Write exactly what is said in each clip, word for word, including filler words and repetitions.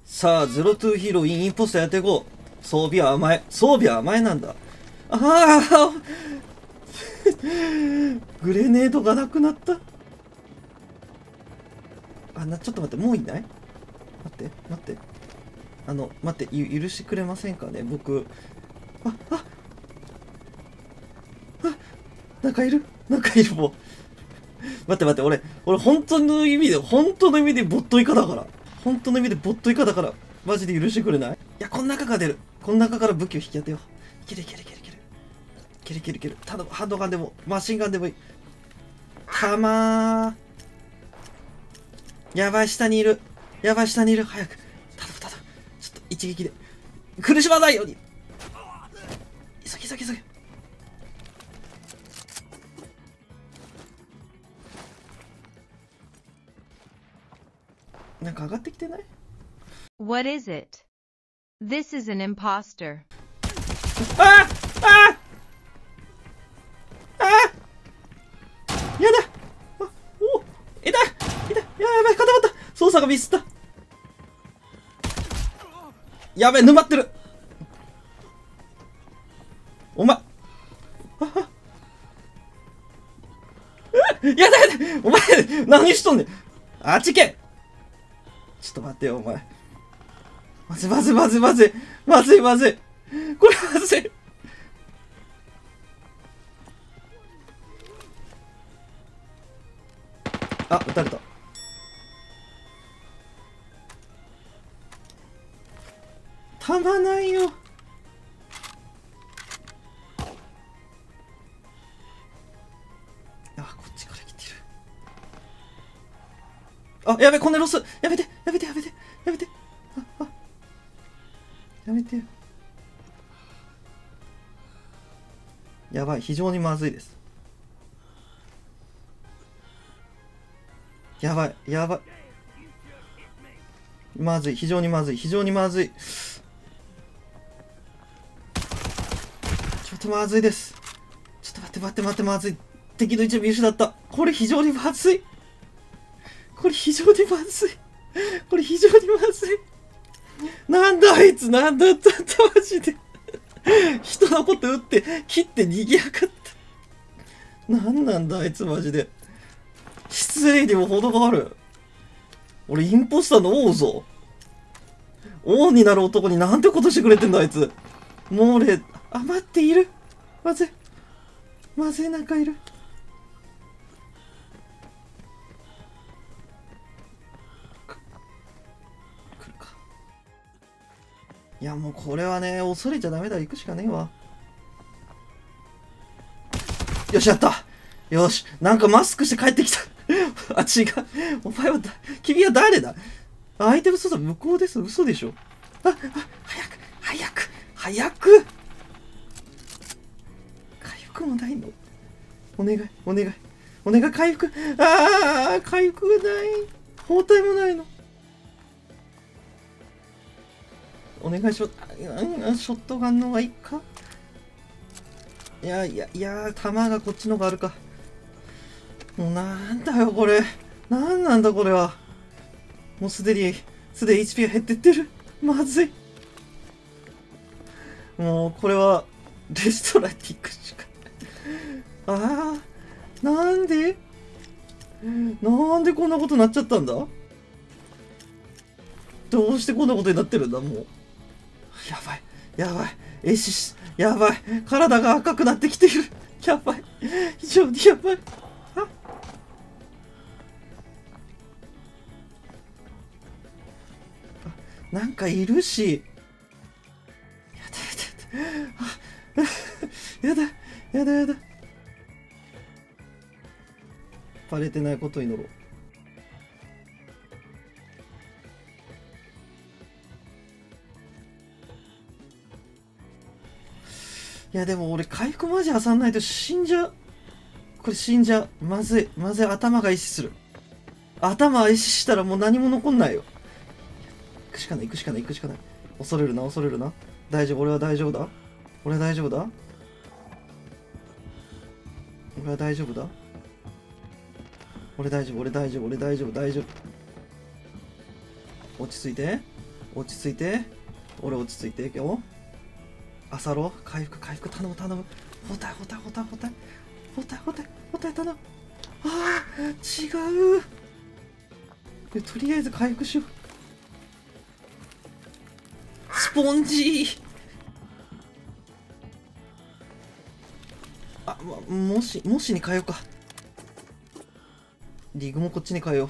さあ、ゼロトゥーヒーローインインポスターやっていこう。装備は甘え。装備は甘えなんだ。ああグレネードがなくなった。あ、な、ちょっと待って、もういない？待って、待って。あの、待って、ゆ、許してくれませんかね、僕。あ、あ、あ、なんかいるなんかいる、もう。待って待って、俺、俺、本当の意味で、本当の意味でボットイカだから。本当の意味でボットイカだから。マジで許してくれない？いや、この中が出る。この中から武器を引き当てよう。いけるいけるいけるいける。いけるいけるいける。ただ、ハンドガンでも、マシンガンでもいい。たまー。やばい、下にいる。やばい、下にいる。早く。頼む、頼む。ちょっと、一撃で。苦しまないように。急げ急げ急げ。なんか上がってきてない？ What is it? This is an imposter. ああああやだあおえだえだやばい固まった操作がミスったやべえ沼ってるお前やだやだお前何しとんねんあっち行けちょっと待ってよお前まずいまずいまずいまずいまずいまずいこれまずいあ、撃たれたたまないよあ、こっちから来てるあ、やべ、こんなロスやめてやめてやめてやめてあ、あやめてよやばい、非常にまずいですやばい、やばいまずい、非常にまずい、非常にまずいちょっとまずいですちょっと待って待って待ってまずい敵の一部見失ったこれ非常にまずいこれ非常にまずいこれ非常にまずいなんだあいつなんだったんだマジで人のこと撃って切って逃げやがったなんなんだあいつマジで失礼にも程がある俺インポスターの王ぞ王になる男になんてことしてくれてんだあいつもう俺あ待っているまずいまずいなんかいる来るかいやもうこれはね恐れちゃダメだ行くしかねえわよしやったよしなんかマスクして帰ってきたあ違うお前はだ君は誰だアイテム操作無効です嘘でしょああ早く早く早く回復もないのお願いお願いお願い回復ああ回復がない包帯もないのお願いします。ショットガンの方がいいかいやいやいや弾がこっちの方があるかもうなんだよこれなんなんだこれはもうすでにすでに エイチピー が減ってってるまずいもうこれはレストランに行くしかああなんでなんでこんなことになっちゃったんだどうしてこんなことになってるんだもうやばいやばいえしやばい体が赤くなってきているやばい非常にやばいあなんかいるしやだやだやだやだやだやだバレてないことを祈ろういやでも俺回復マジ挟んないと死んじゃうこれ死んじゃうまずいまずい頭が壊死する頭壊死したらもう何も残んないよ行くしかない行くしかない行くしかない恐れるな恐れるな大丈夫俺は大丈夫だ俺は大丈夫だ俺は大丈夫だ俺大丈夫俺大丈夫俺大丈夫大丈夫落ち着いて落ち着いて。俺落ち着いていくよ。あさろ回復回復頼む頼む。包帯包帯包帯包帯包帯包帯包帯頼む。ああ違う。とりあえず回復しよう。スポンジー。あ、ま、もしもしに変えようか。リグもこっちに変えよう。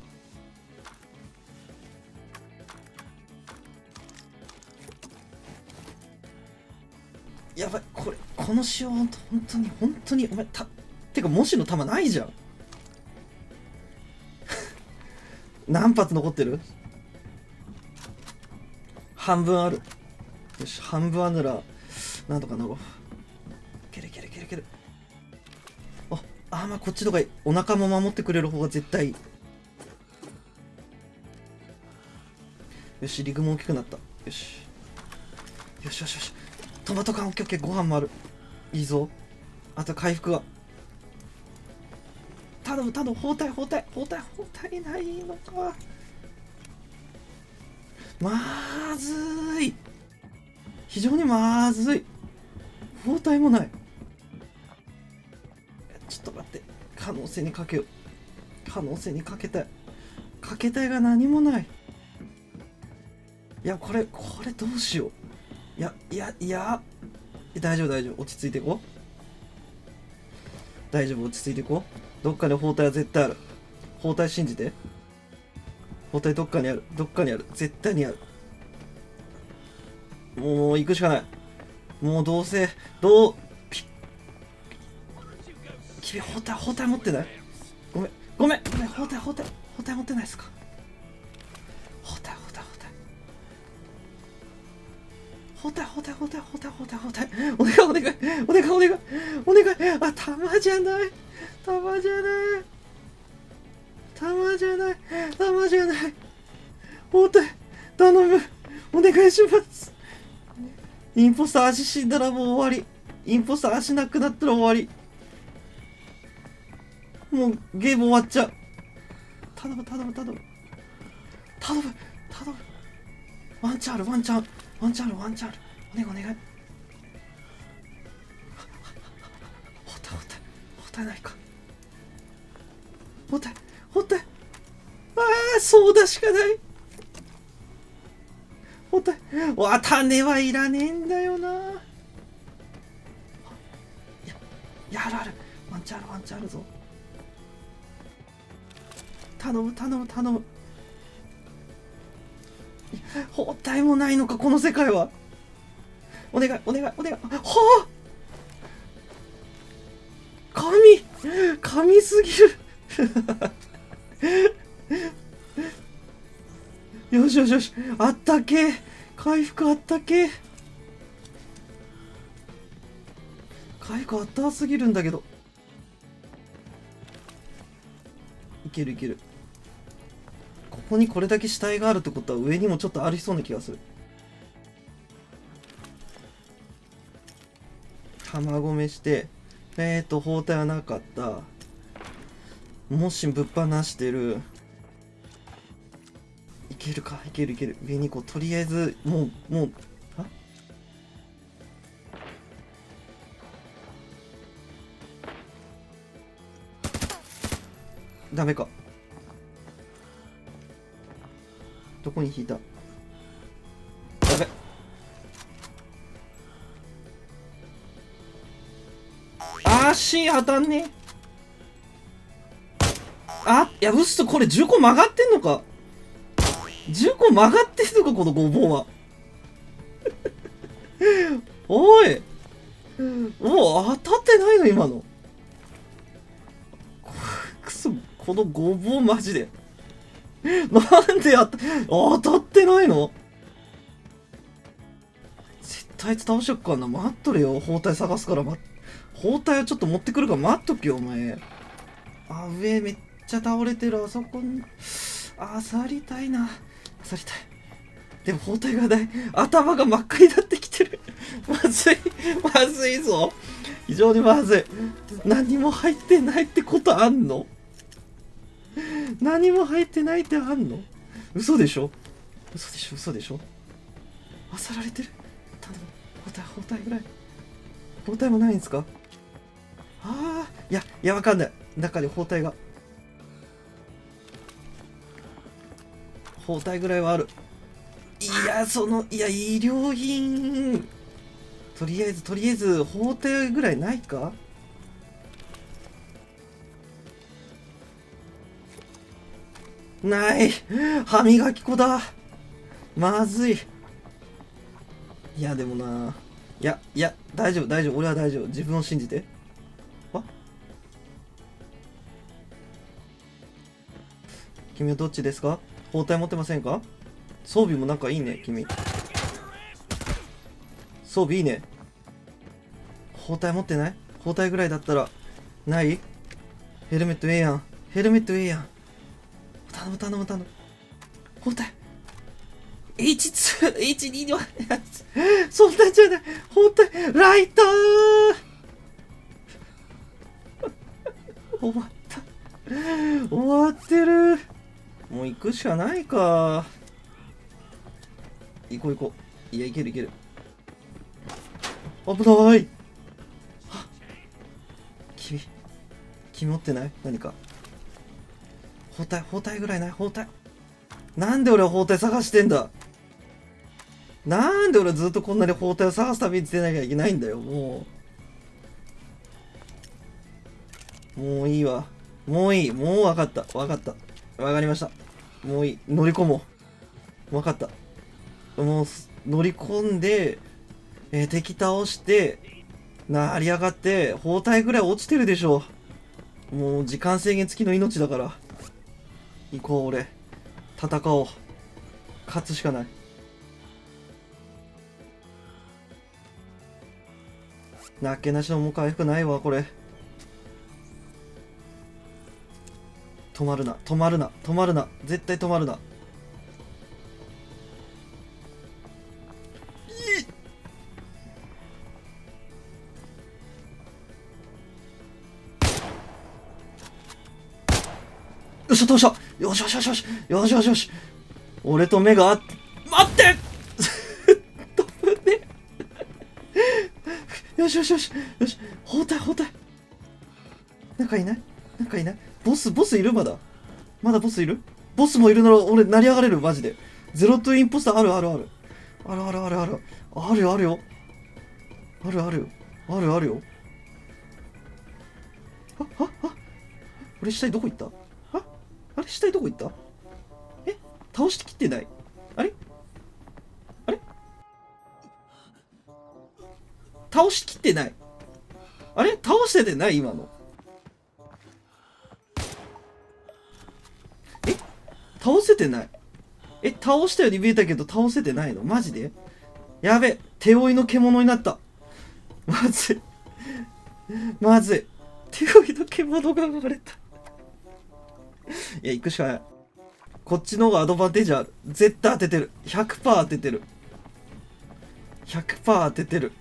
やばい、これこの仕様ほんと本当に本当にお前たてかもしの弾ないじゃん。何発残ってる？半分ある。よし、半分あるならなんとかなろう。いけるいけるいけるいける。ああ、まあこっちとかいい。お腹も守ってくれる方が絶対いい。よし、リグも大きくなった。よしよしよしよし。トマト缶オッケーオッケー。ご飯もある。いいぞ。あと回復は頼む頼む。包帯包帯包帯包帯ないのか。まずい。非常にまずい。包帯もない。ちょっと待って。可能性にかけよう。可能性にかけたい。かけたいが何もない。いやこれこれどうしよう。いやいやいや大丈夫大丈夫。落ち着いていこう。大丈夫落ち着いていこう。どっかに包帯は絶対ある。包帯信じて。包帯どっかにある。どっかにある。絶対にある。もう行くしかない。もうどうせどうピッ君包帯包帯持ってない？ごめんごめんごめん。包帯包帯包帯持ってないですか？包帯包帯包帯包帯包帯包帯包帯包帯お願いお願いお願いお願いお願い。あ、弾じゃない弾じゃない弾じゃない弾じゃない。包帯頼むお願いします。インポスター足死んだらもう終わり。インポスター足なくなったら終わり。もうゲーム終わっちゃう。頼む頼む頼む頼む頼む。ワンチャンあるワンチャンワンチャンあるワンチャンある。お願いお願い。包帯包帯包帯ないか。包帯包帯。ああそうだしかない。包帯。わ種はいらねえんだよな。いやいやあるある。ワンチャンあるワンチャンあるぞ。頼む頼む頼む。包帯もないのかこの世界は。お願いお願いお願い。はあ神神すぎる。よしよしよし。あったけ回復あったけ回復あったすぎるんだけど。いけるいける。ここにこれだけ死体があるってことは上にもちょっとありそうな気がする。卵めしてえーと包帯はなかった。もしぶっ放してる。いけるかいけるいける。上にこうとりあえずもうもうあダメか。どこに引いた。やべ。あーし当たんねえ。あいやうっそこれじゅうこ曲がってんのか。じゅうこ曲がってんのかこのごぼうは。おいもう当たってないの今の。くそこのごぼうマジでなんでやった当たってないの。絶対あいつ倒しよっかな。待っとれよ。包帯探すから、ま、包帯はちょっと持ってくるから待っとけよお前。あ上めっちゃ倒れてる。あそこにあさりたいな。あさりたい。でも包帯がない頭が真っ赤になってきてる。まずいまずいぞ。非常にまずい。何も入ってないってことあんの。何も入ってないってあんの。嘘でしょ。 嘘でしょ嘘でしょ。あさられてる。頼む、包帯包帯ぐらい。包帯もないんですか。ああ、いやいや、わかんない。中に包帯が、包帯ぐらいはある。いや、その、いや、医療品、とりあえずとりあえず包帯ぐらいないか。ない。歯磨き粉だ。まずい。いやでもな、いやいや、大丈夫大丈夫、俺は大丈夫。自分を信じて。あ、君はどっちですか。包帯持ってませんか。装備もなんかいいね君。装備いいね。包帯持ってない。包帯ぐらいだったらない。ヘルメットええやん。ヘルメットええやん。頼む頼む頼む。包帯 エイチツー、エイチツー のやつ。そんなんじゃない。包帯、ライター終わった。終わってる。もう行くしかないか。行こう行こう。いや、行ける行ける。危ない。はっ、君、君持ってない何か。包帯、包帯ぐらいない。包帯。なんで俺は包帯探してんだ。なんで俺はずっとこんなに包帯を探すたびに出なきゃいけないんだよ。もう。もういいわ。もういい。もう分かった。分かった。分かりました。もういい。乗り込もう。分かった。もう乗り込んで、えー、敵倒して、成り上がって、包帯ぐらい落ちてるでしょ。もう時間制限付きの命だから。行こう俺。戦おう。勝つしかない。なっけなしのもう回復ないわこれ。止まるな止まるな止まるな、絶対止まるな。よっしゃ倒した。よしよしよしよしよしよしよし。俺と目があって、待って飛ぶね。よしよしよしよし。包帯包帯。なんかいないなんかいない。ボスボスいる。まだまだボスいる。ボスもいるなら俺成り上がれるマジで。ゼロトゥインポスターあるあるあるあるあるあるあるあるよあるよあるあるよあるあるよ。あああ、俺死体どこ行った。ああれ死体どこ行った。え、倒してきってない。あれあれ倒しきってない。あれ倒しててない今の。え、倒せてない。え、倒したように見えたけど倒せてないのマジで。やべ、手負いの獣になった。まずいまずい。手負いの獣が生まれた。いや、行くしかない。こっちの方がアドバンテージある。絶対当ててる。ひゃくパーセント 当ててる。ひゃくパーセント 当ててる。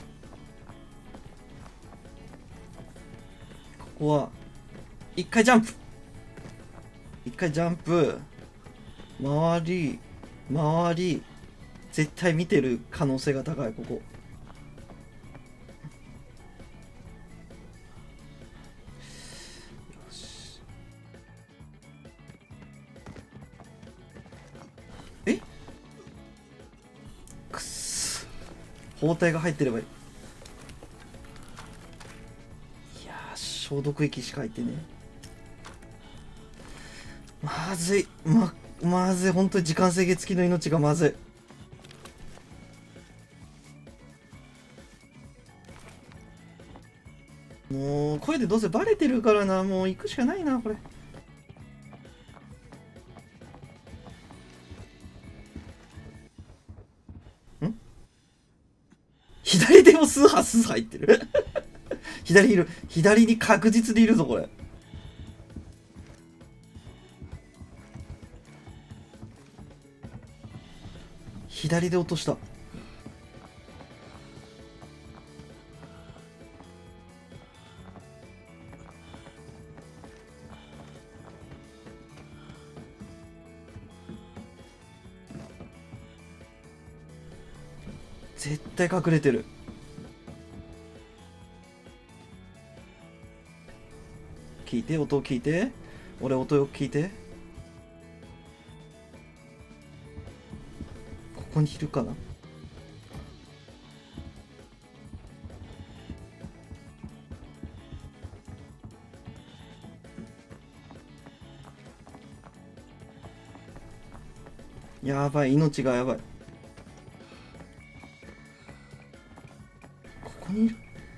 ここは、一回ジャンプ。一回ジャンプ。回り、回り。絶対見てる可能性が高い、ここ。え、くっそ、包帯が入ってればいい。いやー、消毒液しか入ってねえ。まずい、ままずい。本当に時間制限付きの命がまずい。もう声でどうせバレてるからな。もう行くしかないなこれ。ん、左でも数発数入ってる左いる。左に確実にいるぞこれ。左で落とした。 絶対隠れてる。聞いて、音を聞いて。俺音よく聞いて。ここにいるかな。やばい、命がやばい。ここにいる。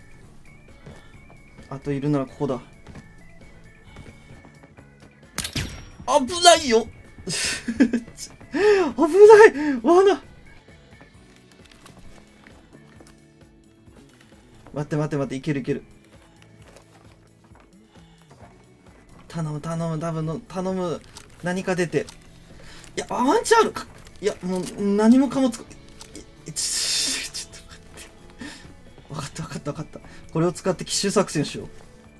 あといるならここだ。危ないよ危ない罠。待って待って待って、いけるいける。頼む頼む、多分の頼む。何か出て。いや、ワンチャンあるか。いや、もう何もかもつく。ちょちょっと待って。分かった分かった分かった。これを使って奇襲作戦しよう。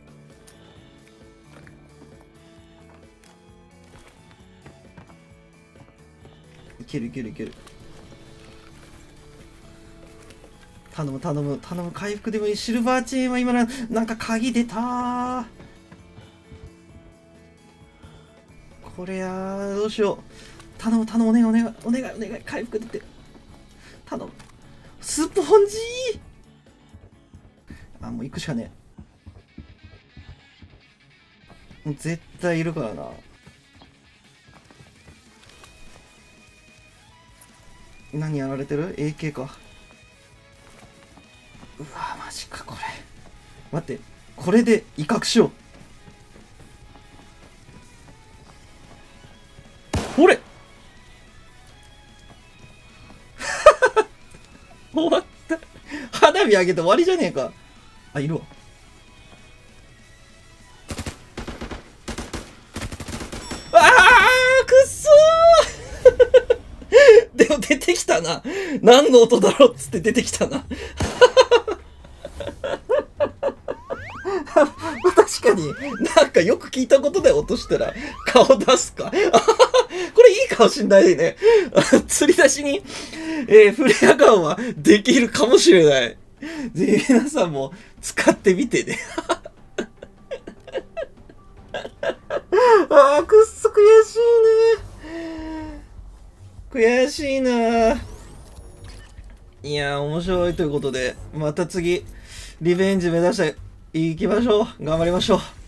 いけるいけるいける。頼む頼む頼む、回復でもいい。シルバーチェーンは今な、なんか鍵出たー。これやー、どうしよう。頼む頼む、お願いお願いお願いお願い、回復出て。頼む。スポンジー。あ、もう行くしかねえ。もう絶対いるからな。何やられてる？ エーケー か。うわマジかこれ。待って、これで威嚇しよう。ほれ終わった。花火上げて終わりじゃねえか。あ、いるわ。あーくっそーでも出てきたな。何の音だろうっつって出てきたな。確かに、なんかよく聞いたことで落としたら顔出すか。これいいかもしんないね。釣り出しに、えー、フレアガンはできるかもしれない。ぜひ皆さんも使ってみてね。あー、くっそ悔しいね。悔しいな。いやー、面白いということで、また次、リベンジ目指していきましょう。頑張りましょう。